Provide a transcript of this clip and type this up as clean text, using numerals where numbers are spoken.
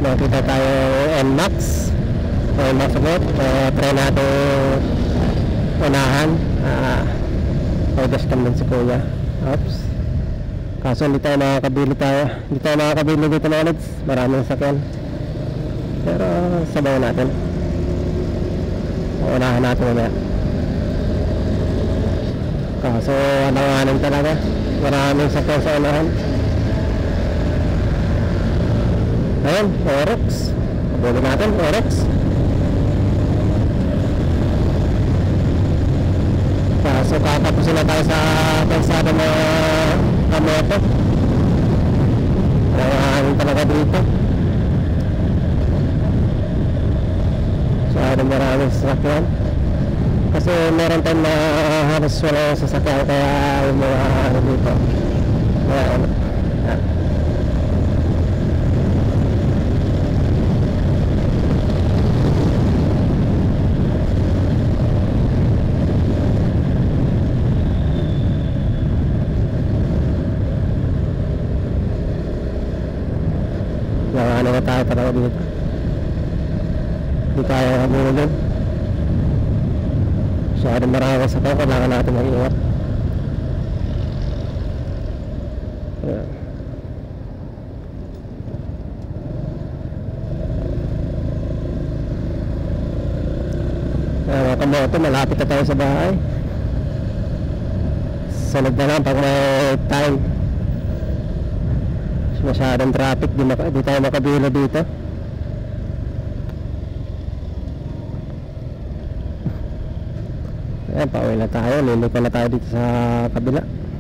Nakita tayo NMAX o NMAX ulit. Try natin unahan. Odas kami si kuya. Oops. Kaso hindi tayo makakabili dito na ulit. Maraming sakyan. Pero sabaw natin. Unahan natin mamaya. Kaso alanganin talaga. Maraming sakyan sa unahan. Ayan, Orex. Kabuli natin, Orex. Kaso katapusin na tayo sa kalsada na kamoto. Alanganin talaga dito. Maraming sasakyan kasi meron tayong na halos wala sasakyan kaya yung mga ano dito yan. Ano na tayo talaga dito. Hindi tayo hamulin. Masyadong marami sa tayo. Kailangan natin mag-iingat. Mga kamoto, malapit na tayo sa bahay. Sunod na lang pag may time. Masyadong traffic. Di tayo makabilo dito. Ayan, pauwi na tayo. Liliko na tayo dito sa kabila.